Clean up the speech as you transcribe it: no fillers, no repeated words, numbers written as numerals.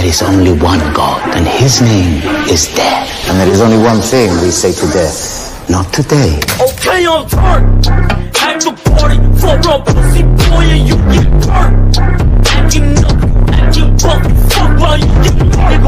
is only one God, and his name is death. And there is only one thing we say to death. Not today. Okay, I'm turned. At the party, for a pussy boy, and you get burnt. Acting up, acting buck, fuck while you get burnt.